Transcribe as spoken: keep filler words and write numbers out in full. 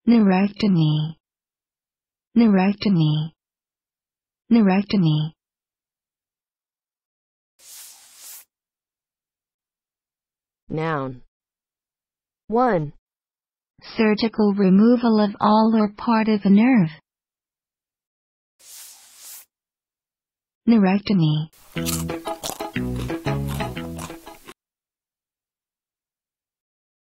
Neurectomy. Neurectomy. Neurectomy. Noun. one. Surgical removal of all or part of a nerve. Neurectomy.